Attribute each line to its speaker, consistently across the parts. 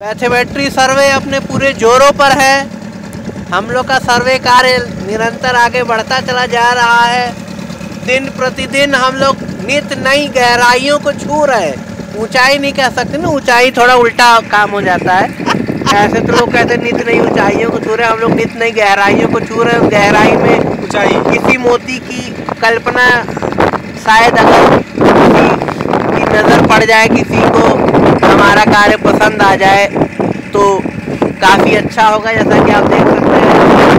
Speaker 1: Bathymetry सर्वे अपने पूरे जोरों पर है। हम लोग का सर्वे कार्य निरंतर आगे बढ़ता चला जा रहा है। दिन प्रतिदिन हम लोग नित नई गहराइयों को छू रहे हैं। ऊंचाई नहीं कह सकते ना, ऊंचाई थोड़ा उल्टा काम हो जाता है। ऐसे तो लोग कहते हैं नित नई ऊंचाइयों को छू रहे हैं, हम लोग नित नई गहराइयों को छू रहे हैं। गहराई में ऊंचाई किसी मोती की कल्पना, शायद अगर किसी की नज़र पड़ जाए, किसी को हमारा कार्य पसंद आ जाए तो काफ़ी अच्छा होगा। जैसा कि आप देख सकते हैं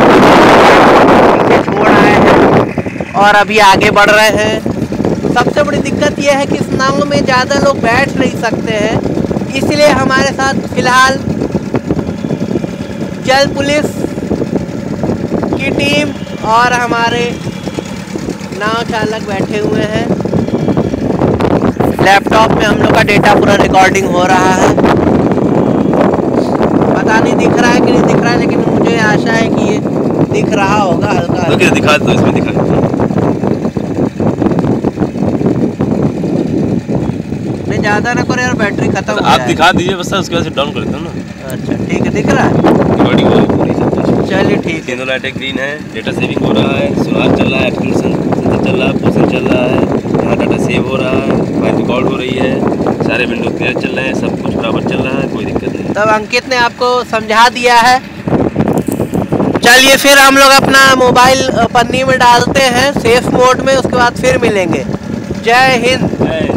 Speaker 1: पीछे छोड़ आए हैं और अभी आगे बढ़ रहे हैं। सबसे बड़ी दिक्कत यह है कि इस नाव में ज़्यादा लोग बैठ नहीं सकते हैं, इसलिए हमारे साथ फिलहाल जल पुलिस की टीम और हमारे नाव चालक बैठे हुए हैं। लैपटॉप में हम लोग का डेटा पूरा रिकॉर्डिंग हो रहा है। पता नहीं दिख रहा है कि नहीं दिख रहा है, लेकिन मुझे आशा है कि ये दिख रहा होगा हल्का हल्का।
Speaker 2: दिखा दो, इसमें दिखा दो।
Speaker 1: नहीं ज़्यादा ना करो यार, बैटरी खत्म हो
Speaker 2: आप दिखा दीजिए बस, उसके बाद से डाउन कर देता हूँ ना।
Speaker 1: अच्छा ठीक है, दिख रहा है,
Speaker 2: रिकॉर्डिंग हो रही है।
Speaker 1: चलिए ठीक है।
Speaker 2: तीनों लाइटें ग्रीन है, डेटा सेविंग हो रहा है, सुनार चल रहा है, एक्सटेंशन चल रहा है, पोर्शन चल रहा है, यहाँ डाटा सेव हो रहा है, फाइल रिकॉर्ड हो रही है, सारे विंडो क्लियर चल रहे हैं, सब कुछ बराबर चल रहा है, कोई दिक्कत नहीं।
Speaker 1: तब अंकित ने आपको समझा दिया है। चलिए फिर हम लोग अपना मोबाइल पन्नी में डालते हैं सेफ मोड में, उसके बाद फिर मिलेंगे। जय हिंद।